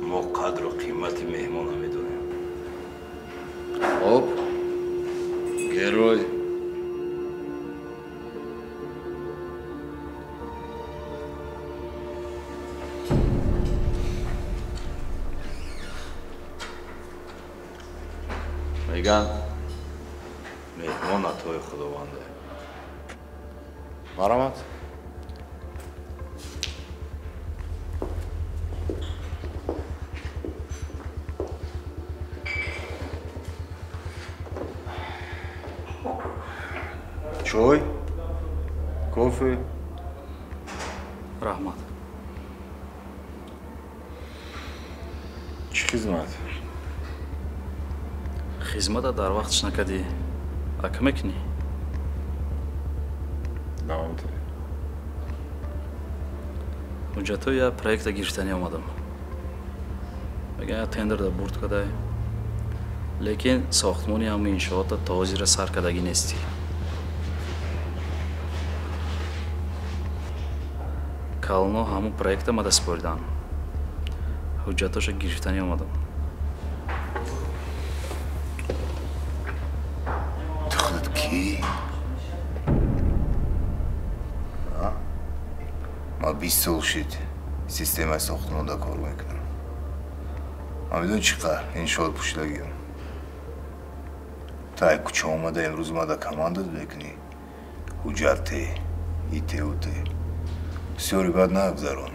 ما قدر و قیمت مهمان هم میدونیم. خب گروی میگن مهمان عطای خداونده. مرحمت. چای؟ کافی؟ رحمت. چی خدمت؟ خدمت در وقتش نکردی اکه میکنی؟ نامت حجتو یا پرویکت گرفتنی آمدم. میگه تندر در برد کده لیکن ساختمانی همه انشاءات تازی را سر کدگی نیستی. کالنو همون پرویکت ما دست بردن. حجتوش گرفتنی آمدم. خودت کی؟ ما 20 سال شد سیستم ساختمان دا کار میکنم. ما میدونی چقدر انشاءات پوشیدگیم. تا یک کوچه آمده امروز ما دا کماندت بکنی. حجته ایته اوته بسیاری بد نگذران.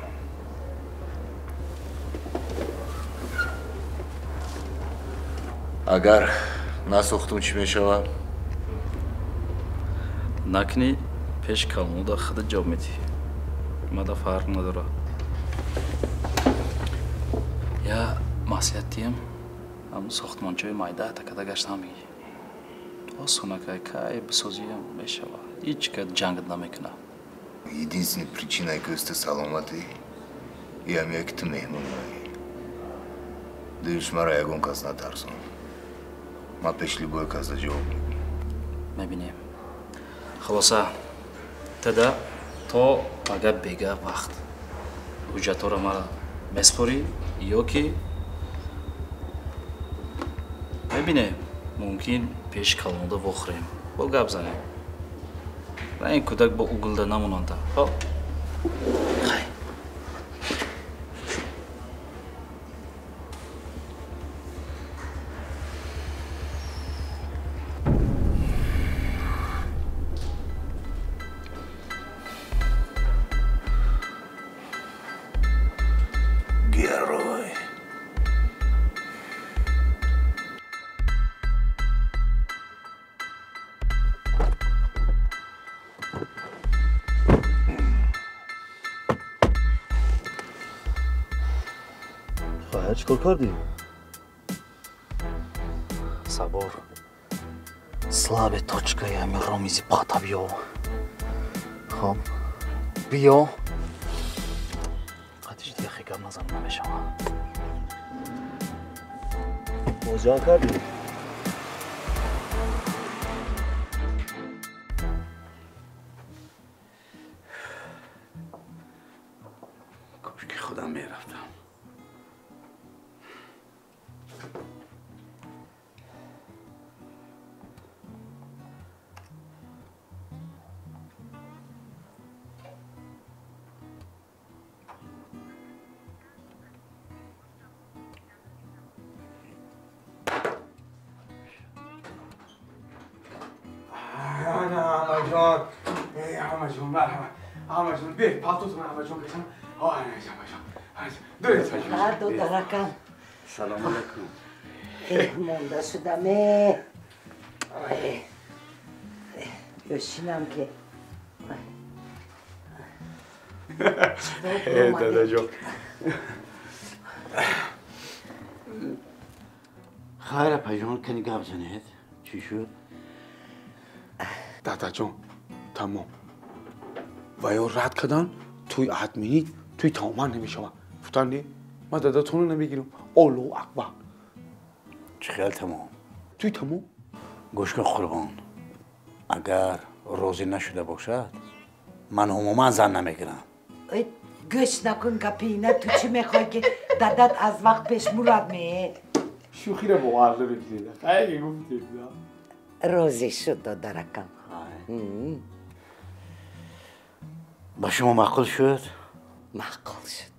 اگر نساختم چی میشود؟ نکنی پیش کالنو دا خود جاب میدی. ما دا فرق نداره. یا مسئولیتیم همون ساختمانچوی مایده تکده گشتم میگی. آسونه که بسازیم میشه هیچ که جنگ نمیکنه. Единственная причина, что саламаты, я мне к тебе не Дивиш мара ягон каз на тарсон. Ма пеш любой каз да жауп мекунам. میبینیم. خلاصه تدا تو اگر بگه وقت حجتو را مرا مسپوری یا که میبینیم ممکن پیش کالنودا بخوریم با گپ زنیم و این کودک با اوگلده نمونانده. خب خیلی چیکار کردی؟ صبر слабе точка я ми ромизи пата био. خب بیا قدیش دیگه خیلی نزن نمیشم. کجا کردی؟ کاش که خودم میرفتم. همه جان بیه پالتوتون همه جان بکنم. هر دو درکم. سلام علیکم. مونده شدم. بشینم که دادا جان خیره پیجان کنی گپ زنید چی شد؟ دادا جان تمام و یا رد کردن توی ادمینی توی تمام نمیشم فتنی ما داداتون رو نمیگیرم. الله اکبر. چه خیال تمام؟ توی تمام گوش کن قربان، اگر راضی نشده باشد من عموما زن نمیگیرم. گوش نکن کپینا تو چی میخوای که دادت از وقت پیش مراد میه شوخی رو باور نمیکنید خیلی گفتید روزی شد دادرکم با شما معقول شد؟ معقول شد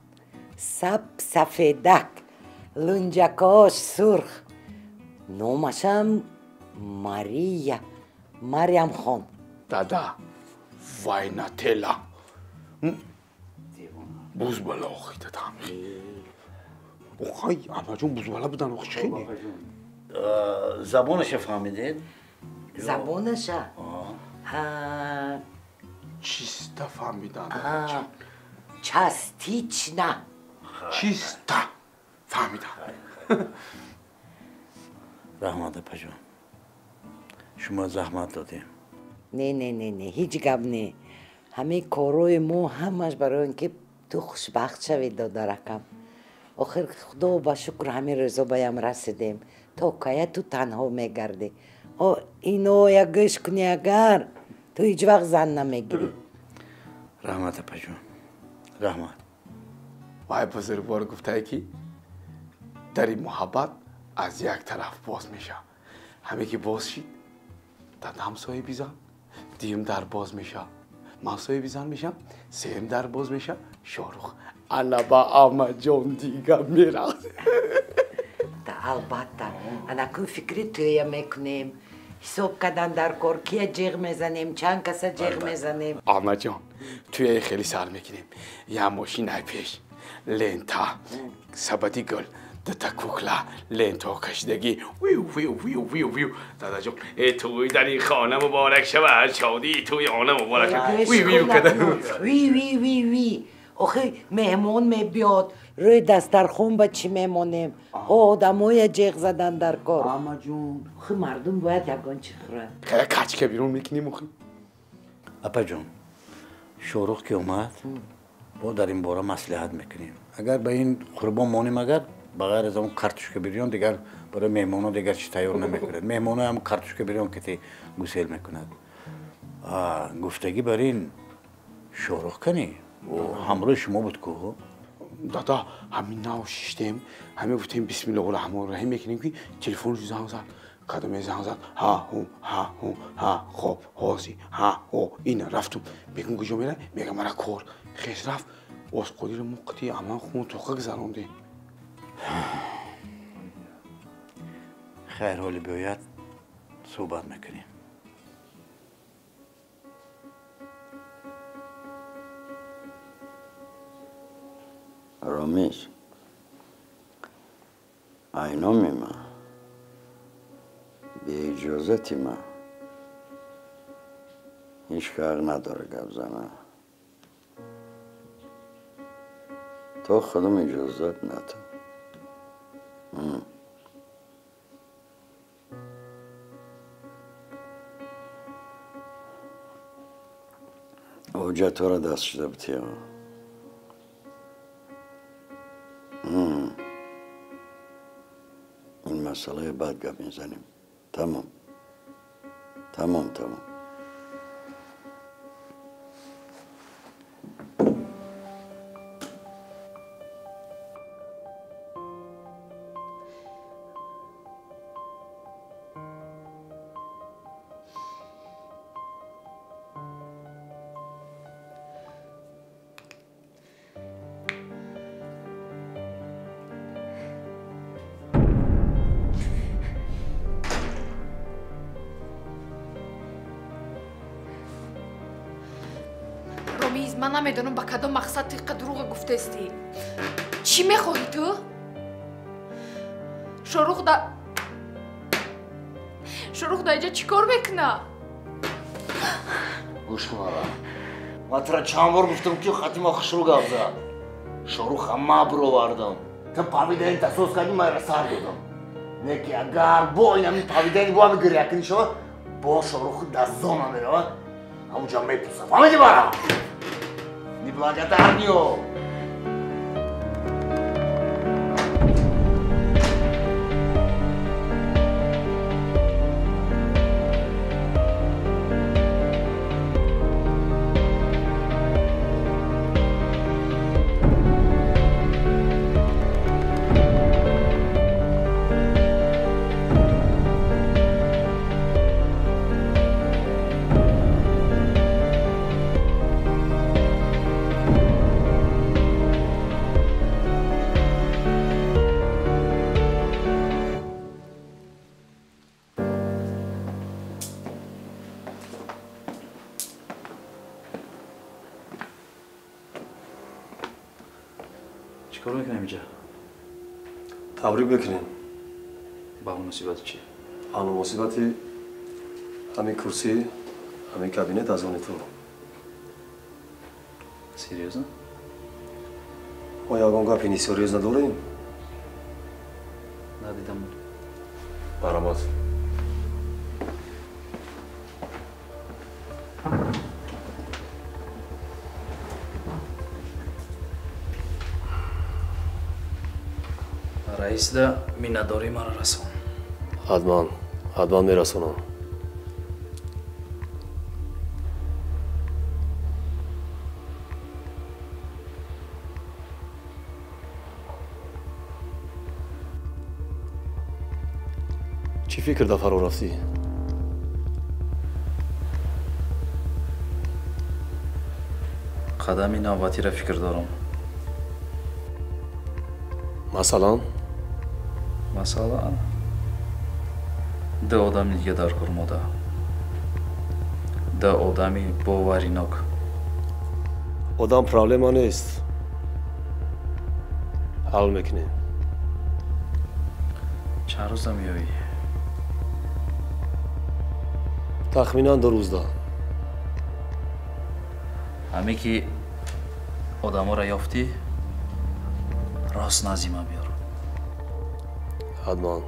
سفیدک لنجکاش سرخ نومشم مریم خان دادا وای نتلا بوز بالا آخی دادم اوخای اما جون بوز بالا بودن آخی خیلی زبانش فهمیدید؟ زبانش چیستا فهمیدن چستیچ نه چیستا فهمیدن رحمت پجان شما زحمت دادیم نه هیچ گپ نه همه کاروی ما همش برای اینکه تو خوشبخت شوی دادرکم آخر خدا با شکر همه روزا بایم رسیدیم تا که تو تنها میگردی اینو یا گوش کنی اگر تو هیچ وقت زن نمیگیری رحمت پجان رحمت وای بزرگوار گفته که در این محبت از یک طرف باز میشه همه که باز شید داد همسایه بیزن دیم در باز میشه همسایه بیزن میشه سیم در باز میشه شاروخ علبا اما جان دیگه میره البته انا کن فکری توی میکنیم حساب کردن در کار کیه جیغ میزنیم چند کسا جیغ میزنیم اما جان توی خیلی سر میکنیم یه ماشین پیش لنتا سبتی گل دتا کوکلا لنتا کشیدگی ویو دادا جان توی در این خانه مبارک شود شادی توی آنه مبارک شود ویو کده وی آخه مهمون میبیاد روی دسترخون با چی میمونیم آدمای جیغ زدن در کار اما جون آخه مردم باید یکان چی خورن خیلی کچ که بیرون میکنیم آخه اپا جون شاروخ که اومد با در این باره مصلحت میکنیم اگر به این قربان مانیم اگر بغیر از اون کارتوش که بیرون دیگر برای مهمونا دیگر چی تیار نمیکند مهمونا هم کارتوش که بیرون که گسیل میکند گفتگی بر این شاروخ کنی و همراه شما بود که دادا همین ناو شیشتیم همین گفتیم بسم الله الرحمن الرحیم میکنیم که تلفن رو زنگ زد کدوم زنگ زد ها خب هازی این رفتم بگم کجا میره میگم مرا کار خیس رفت از قدیر موقتی اما خون توقع گذرانده خیر حالی بیاید صحبت میکنیم رامیش اینا میمه به اجازتی من هیچ کار نداره گپ زنه تو خودم اجازت ندم اوجه تو را دست شده بتیم این مسئله بعد گپ میزنیم تمام رامیز من نمیدونم با کدام مقصد تیق دروغ گفته استی چی میخواهی تو؟ شاروخ دا اینجا چی کار میکنه؟ گوش کن ما ترا چند بار گفتم که خطیم آخش رو گفت زد شاروخ همه برو وردم تا پاویده این تصوص کردی من را سر دادم نکی اگر با این همین پاویده این با همین گریه کنی شما با شاروخ دستان هم میرود همونجا میپوسم فهمیدی برا نی بلاگت هرنیو اینجا تبریک بکنیم. با اون مصیبت چی؟ آن مصیبتی همین کرسی همین کابینت از اون تو. سریوزه؟ ما یاگون کابینی سریوز نداریم. ندیدم بود. برامات. رئیس ده مینداری مرا رسون. حتما میرسونم. چی فکر دا فرو رفتی؟ قدمی نوبتی را فکر دارم. مثلا ده آدم دیگه در کار ماده. ده آدمی باوریناک. آدم پرابلم نیست. حل میکنیم. چند روز میایی؟ تخمینا 2 روز دا. همه که آدم ها را یافتی راست نزیمه بیار. حتما.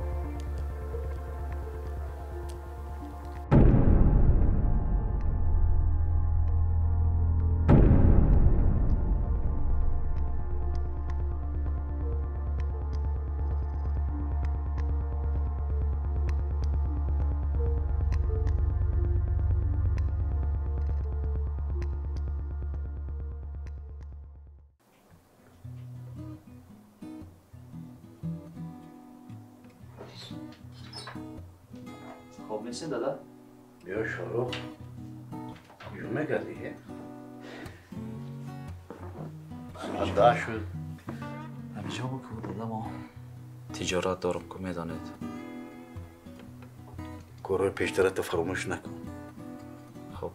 خوب نیستین دادا؟ بیا شروع جمعه کردی؟ ساعت 10 شد. همینجا بکو دادا ما تجارت دارم که میدانید. کارهای پیشترت فراموش نکن. خب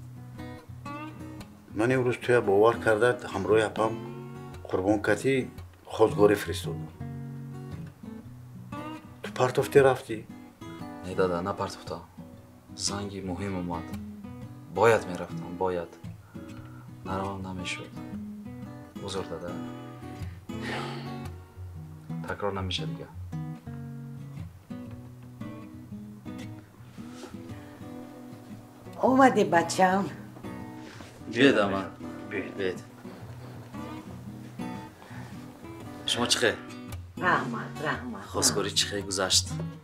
من امروز توی باور کرده همراه اپم قربان کتی خواستگاری فرستادم. تو پرتافتی رفتی؟ نه دادا نپرتفتم. زنگی مهم اومد. باید میرفتم باید. نروم نمیشد. بزرگ دادا. تکرار نمیشه دیگه. اومدی بچه‌م؟ بیاید اما بیاید. شما چخه؟ رحمت. خواستگاری چخه گذشت؟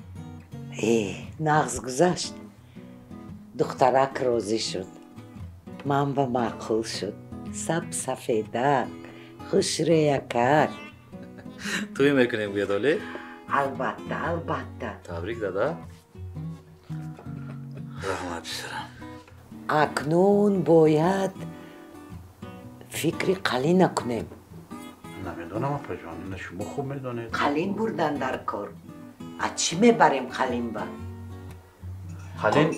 نغز گذشت. دخترک راضی شد. منبع معقول شد. سفیدک خوش ریکک. توی میکنیم بیاد ولی؟ البته. تبریک دادا. رحمت سرم. اکنون باید فکری قلی نکنیم. نمیدونم اپا جان. شما خوب میدونید. قلین بردن در کار. از چی میبریم قلین با؟ قلین؟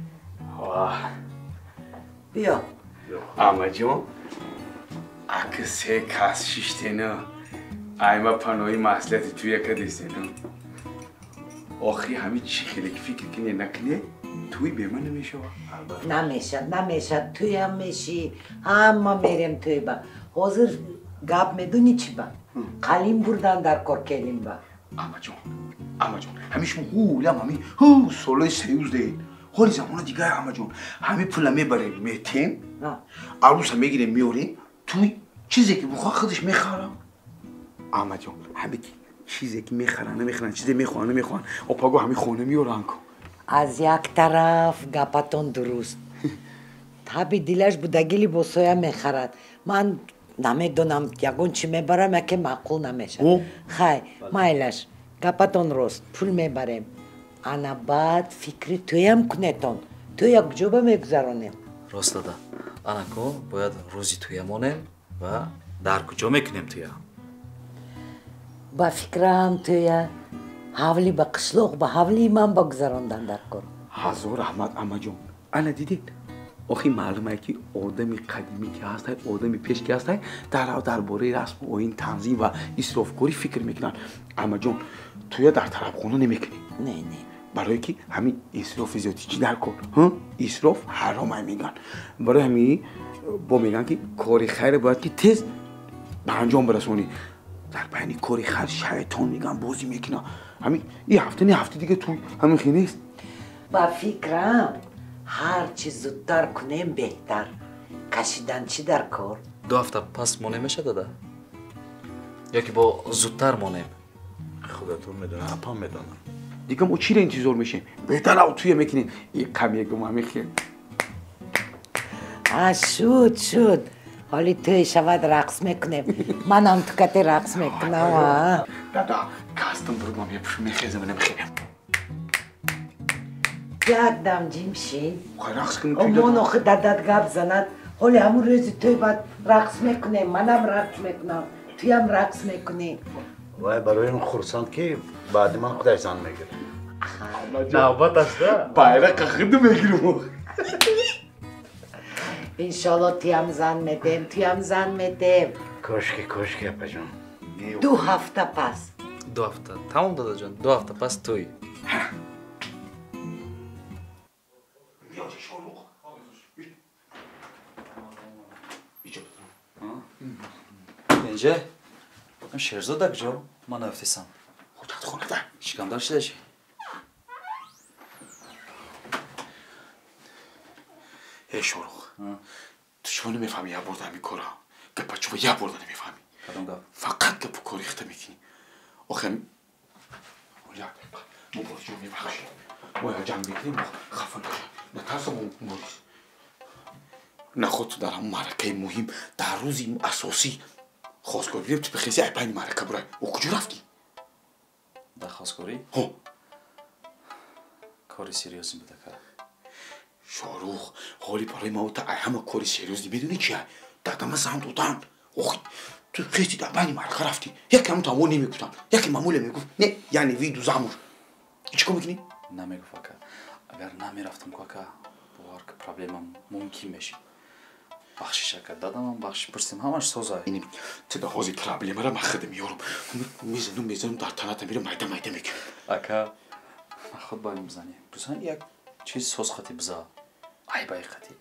بیا. اما جون اگه 3 کس شیشته نه ایما پناهی مسئلت توی کدیسته نه آخی همین چی خیلی فکر کنی نکنی توی به من نمیشه نمیشه توی هم میشی همه میریم توی با حاضر گپ میدونی چی با قلیم بردن در کار کلیم با اما جون همیش مغولم همی سالای 3 دهید حالی زمان دیگه اما جون همه پولا میبریم میتیم عروس هم میگیریم میوریم توی چیزی که بخواه خودش میخورم اما جون همه چیزی که میخورن چیزی میخوان اپاگو همه خونه میورن کن از یک طرف گپتون درست تابی دیلش بودگیلی بسویا میخورد من نمیدونم یگون چی میبرم یکی معقول نمیشه خیلی مایلش گپتون راست پول میبریم انا بعد فکری تویم کنیتون تو یک جوبه میگذرانیم راست دادا انا کو باید روزی تویمونیم و در کجا میکنیم توی با فکرم توی حولی با قشلوق با حولی من بگذراندن در کار هزار رحمت اما جون انا دیدید آخی معلومه که آدمی قدیمی که هستن آدمی پیش که هستن درباره رسم و این تنظیم و اسرافگوری فکر میکنن اما جون توی در طرف خونه نمیکنی نه برای که همین اسراف زیادی چی در کن ها اسراف حرام میگن برای همین با میگن که کاری خیر باید که تیز به انجام برسونی در بین کاری خیر شیطان میگن بازی میکنه همین این هفته نه هفته دیگه توی همین خینه است با فکرم هر چی زودتر کنیم بهتر کشیدن چی در کار 2 هفته پس مانع میشه داده یا که با زودتر مانع خودتون میدونه اپا میدونم دیگه ما چی را انتظار میشیم بهتر او توی میکنیم این کمیه که ما میخیم شد حالی توی شود رقص میکنیم منم تو کتی رقص میکنم دادا کاستم برو ما میپوشم میخیزم نمیخیم یک دم جیم شی خواهی رقص کنیم توی امان آخه دادت گپ زند حالی همون روزی توی باید رقص میکنیم منم رقص میکنم توی هم رقص میکنیم وای برای این خورسان که بعد من خودش زن میگیره نوبت است bayrak kakırdı megirim انشالله توی هم زن میدیم کشکی اپا جون 2 هفته پس 2 هفته تمام دادا جان 2 هفته پس توی اینجا شیرزاد کجا من افتیسم خودت خونه ده شکم داشته چی ای شروق تو شما نمیفهمی یه برده همین کارا گپا چوبا یه برده نمیفهمی فقط گپ کاری خطه میکنی آخه یک دقیقه ما باز جو میبخشیم ما یا جنگ بکنیم ما خفه نشیم نه ترس ما موریز نه خود تو در همون معرکه مهم در روزی اساسی خواستگار بیدیم تو بخیزی ای پنی معرکه برای او کجا رفتی؟ در خواستگاری؟ ها کاری سیریوزی بوده که شاروخ حالی برای ما تا ای همه کاری سیریوزی میدونی چیه؟ دادم زن دودن اوخی تو خیزی در بینی معرکه رفتی یکی همون تمام نمیگفتم یکی معموله میگفت نه یعنی ویدو زمور چیکار میکنی؟ نمیگفت که اگر نمیرفتم که باور که پرابلمم ممکن میشه بخشش کرد دادم بخش پرسیم همش سوزای اینم چه حاضی پرابلم را مخدم میارم میزنم در تنت میرم میده میکنم اکا خود باید میزنی بزن یک چیز سوز خطی بزا ای بای خطی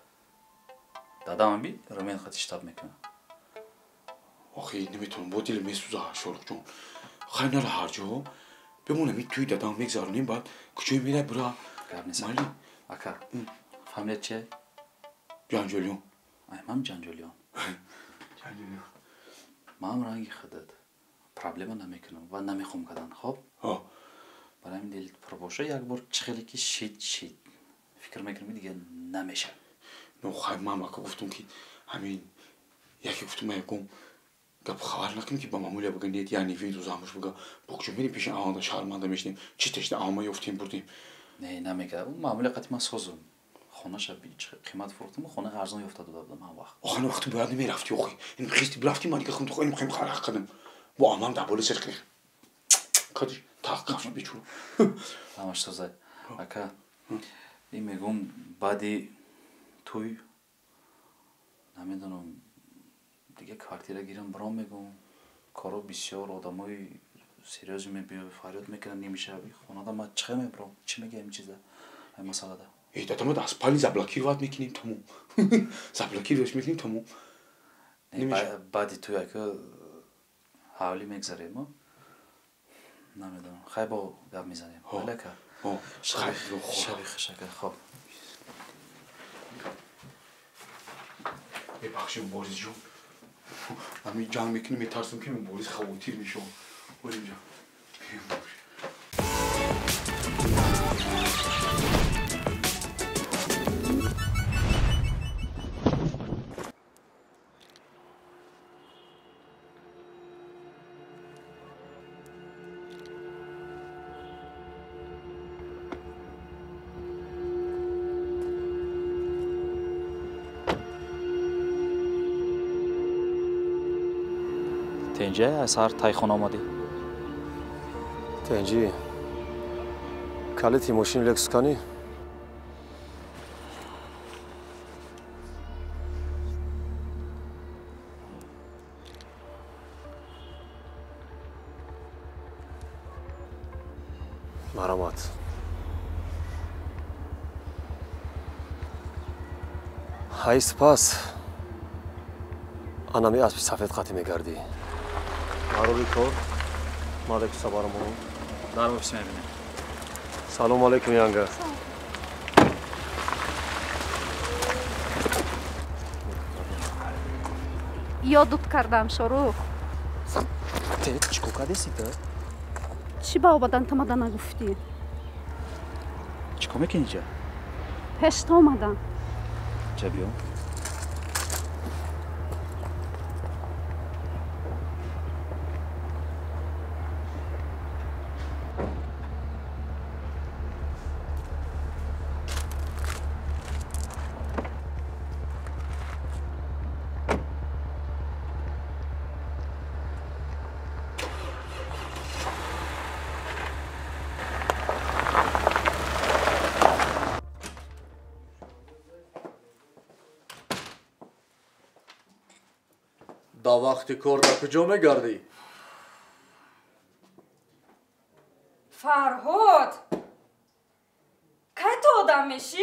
دادم بی رومین خطی شتاب میکنه آخی نمیتونم با دل میسوزه شروع جون خیلی نره هر جا بمونم توی دادم میگذارونیم بعد کجای میره برا گرد نیستم اکا فهمیدت چیه؟ جانجولیون من جانجولیون من رنگی خودت پرابلم نمیکنم و نمیخوام کردن خب؟ برای این دلیل پر باشه یک بار چخیلی که شید فکر میکنم دیگه نمیشه نه خیلی من که گفتم که همین یکی گفتم میگم گپ خبر نکنیم که با معموله بگن نیت یعنی ویدو زموش بگه بکجو میریم پیش آنها شرمنده میشنیم چی تشت آما یفتیم بردیم نه نمیگه اون معموله قطعی من سوزم خونه شب قیمت فروختم و خونه ارزان افتاده دادم هم وقت آخه وقتی باید نمیرفتی آخی این خیستی برفتی من که خودم تو خیلی خرق کردم با آمان در بالا سرخی کدیش تاقف بیچون همش سوزه اکا این میگم بعدی توی نمیدونم دیگه کارتی را گیرم برام میگم کارو بسیار آدمای سریوز میبینم فریاد میکنن نمیشه خونه دا ما چه میبرم چی میگه این چیزه این مسئله ده ای دادا ما دست پالی زبلاکی رو میکنیم تموم زبلاکی روش میکنیم تموم بعدی توی اکا حوالی میگذاریم ما نمیدونم خیلی با گپ میزنیم ولی که شبی خشکه خوب ببخشیم بوریس جون همین جنگ میکنیم میترسم که بوریس خواتیر میشم بوریم جان تنجی از هر تایخون آمدی؟ تنجی کلیتی ماشین لکس کنی؟ مرحمت. های سپاس. آنمی اسب سفید قطعی میگردی. معروفی کار. مالک سوارمون. در آفیس میبینیم. سلام علیکم یانگا. یادت کردم شروع. تیت چی کردی تو؟ چی با آبادان تمادا نگفتی؟ چیکار میکنی اینجا؟ پشت آمدم. چه بیام؟ دا وقتی کار را کجا میگردی؟ فرهاد کی تو آدم میشی؟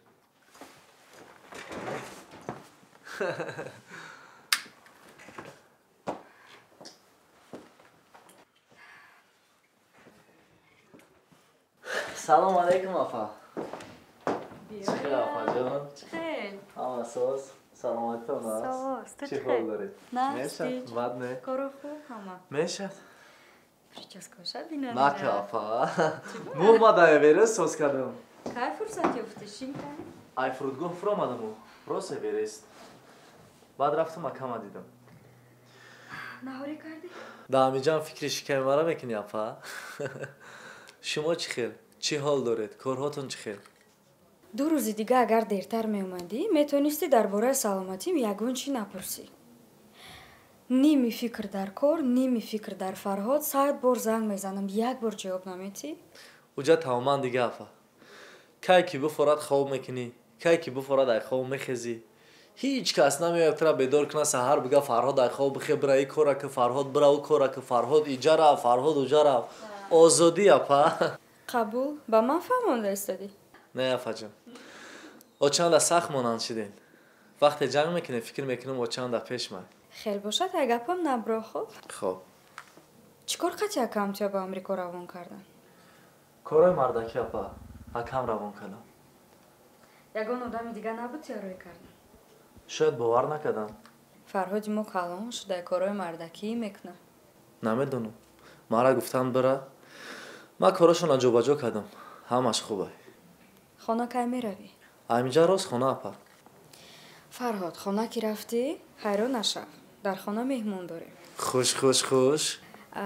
سلام علیکم افا. چخیر افا جان؟ چخیر هم اساس سلامتتون است؟ چی حال دارید؟ میشد؟ بد نه؟ کارو خوب همه میشد؟ Прическа шабина. نکه افا مو ماده ویره سوز کردم. کی فرصت یافتشین کنی؟ ای فرودگاه فرامدم و راست ویرست. بعد رفتم اکام دیدم. نهاری کردی؟ دامی جان فکر شکر مرا میکنی افا؟ شما چی خیر؟ چی حال دارید؟ کارهاتون چی خیر؟ 2 روز دیگه اگر دیرتر می اومدی میتونستی درباره سلامتیم یگون چی نپرسی. نیمی فکر در کار، نیمی فکر در فرهاد. 100 بار زنگ میزنم یک بار جواب نمیدی. اوجا تماما دیگه افا. کی کی بفراد خواب میکنی؟ کی کی بفراد ای خواب میخزی؟ هیچ کس نمیاد ترا بیدار کنه سحر بگه فرهاد ای خواب بخی برای ای کارا که فرهاد برا او کارا که فرهاد اینجا را فرهاد اونجا را. آزادی افا. قبول با من فهمونده استادی. نه افا جان. او چند سخت مانند شدین. وقتی جنگ میکنه فکر میکنم او چند پیش من. خیلی باشد اگه گپم نبرا خوب. خب. چیکار قطعی اکامتیا با امریکا روان کردن؟ کارای مردکی افا. اکام روان کردم. یگان آدم دیگه نبود یاروی کردن. شاید باور نکردم. فرهاد ما کلان شده کارای مردکی میکنه. نمیدونم. مرا گفتن بره. من کاراشون اجا بجا کردم. همش خوبه. خانه کی میروی؟ اینجا راست خانه اپا. فرهاد خانه کی رفتی؟ حیران نشو. در خانه مهمون داریم. خوش خوش خوش.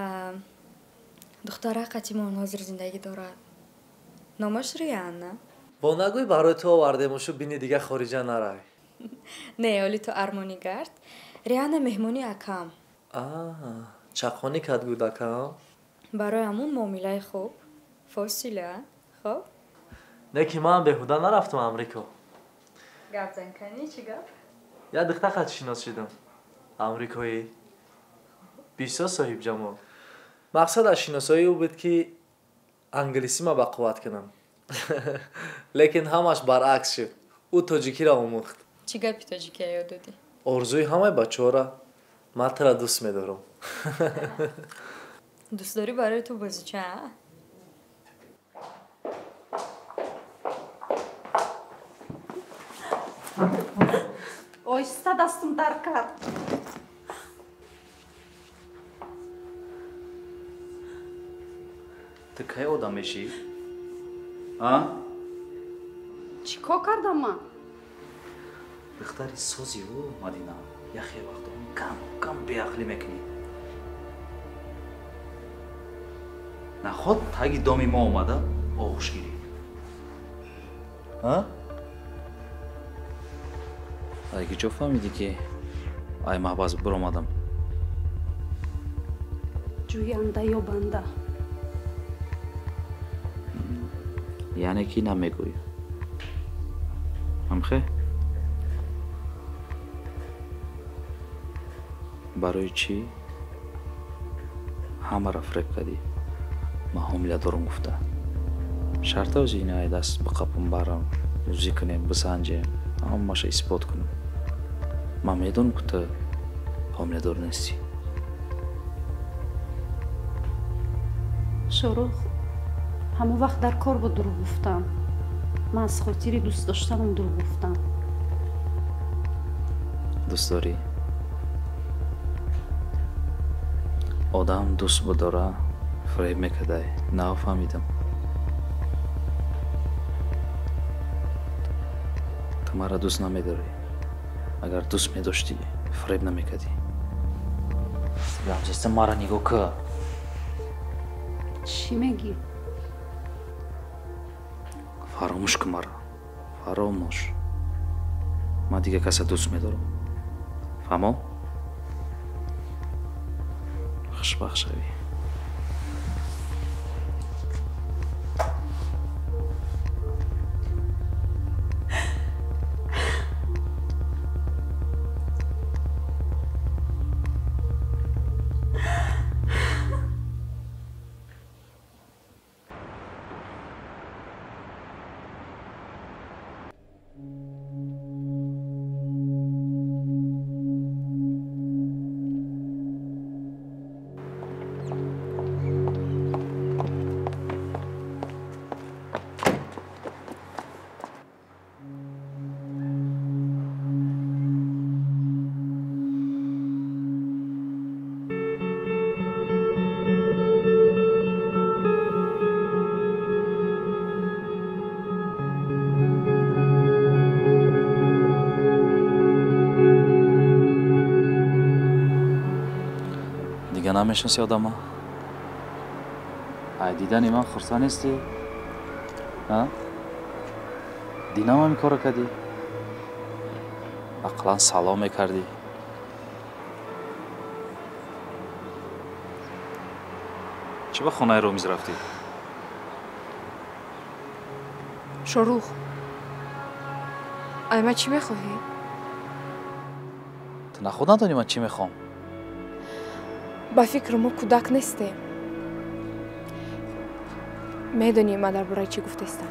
دختره قدیمان حاضر زندگی دارد. نامش ریان نه؟ با نگوی برای تو آوردیمشو بینی دیگه خارجه نرای. نه ولی تو ارمانی گرد. ریان مهمونی اکام. چخانی کد گود اکام؟ برای همون معامله خوب. فاصله خوب؟ نه که من بهوده نرفتم امریکا. گپ زن کنی چی گپ؟ یا دختر خط شناس شدم. امریکایی. 20 صاحب جمال. مقصد از شناسایی او بود که انگلیسی ما با قوت کنم. لیکن همش برعکس شد. او تاجیکی را آموخت. چی گپی تاجیکی یاد دادی؟ آرزوی همه بچه‌ها را من تو را دوست می‌دارم. دوست داری برای تو بازی چه؟ آیسته دستم در کرد. تو کی آدم میشی؟ چیکار کردم من؟ دختری سوزی و مدینه یخی وقتا کم بیعقلی میکنی. نخود تاگی دامی ما اومده آغوش گیری. اگه چو فهمیدی که ای محباز برآمدم؟ جوینده یا بنده؟ یعنی کی نمیگوی؟ همخه؟ برای چی؟ همه را فریب کردی. من حامله دارم گفته. шарта o'zi ina dast biqapim baram o'zi kunем бисанҷем ҳамаша исбот кунам ман медонам ки ту ҳомиладор нестӣ шорух ҳама вақт дар кор ба дурӯғ гуфтам ман аз хотири дӯст доштанам дурӯғ гуфтам дӯст дорӣ одам дӯст будора фреб мекардай нафаҳмидам ту маро дӯст намедорӣ агар дӯст медоштӣ фреб намекардӣ гамзеста маро нигоҳ кар чӣ мегӣ фаромӯш кун маро фаромӯш ман дига каса дӯст медорам фаҳмо хушбахт шавӣ намешнаси одама ай дидани ман хурсанд нестӣ динам ҳамин кора кардӣ ақлан салом мекардӣ чӣ ба хонаи ромиз рафтӣ шорух ай ман чӣ мехоҳӣ ту нахуд надонӣ ман чӣ мехоҳам ба фикр мо кӯдак нестем медонӣ ман дар бораи чӣ гуфтаистам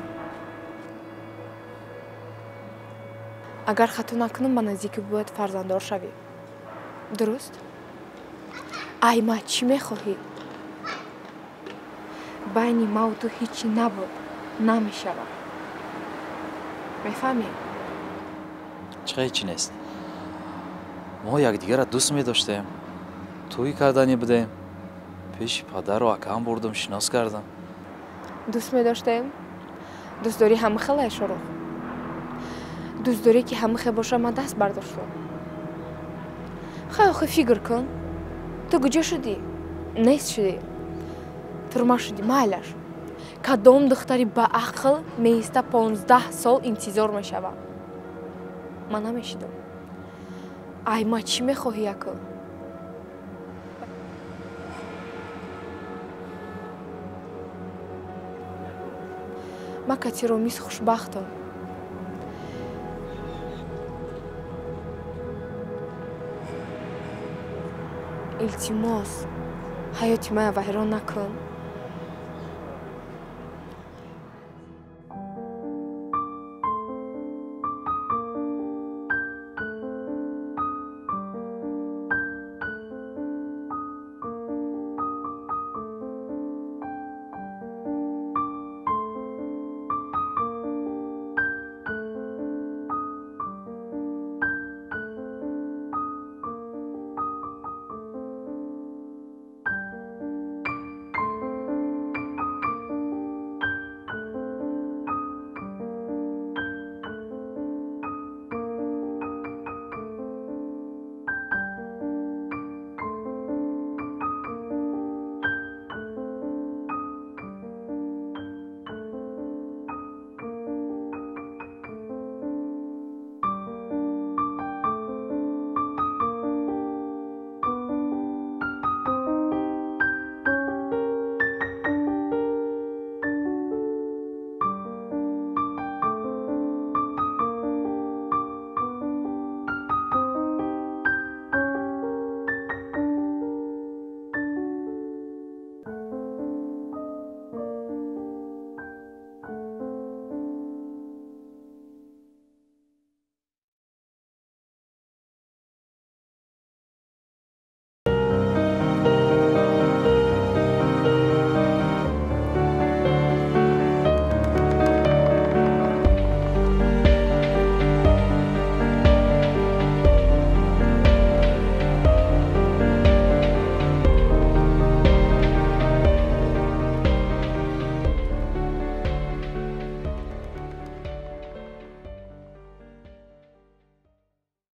агар хато накунам ба наздикӣ бояд фарзанддор шавӣ дуруст ай ман чӣ мехоҳӣ байни ман ту ҳечӣ набуд намешавад мефаҳмӣ чӣ ҳечӣ нест мо якдигарро дӯст медоштем тӯй кардани будем пеши падару акаам бурдам шинос кардам дӯст медоштем дӯстдорӣ ҳамахелае шорух дӯстдорӣ ки ҳамахел боша ман даст бардоштам хай охи фикр кун ту куҷо шудӣ нест шудӣ турма шудӣ майлаш кадом духтари баақл меиста 15 сол интизор мешавад ман намешидам ай ман чӣ мехоҳӣ яку ман кати ромиз хушбахтам илтимос ҳаёти мая вайрон накун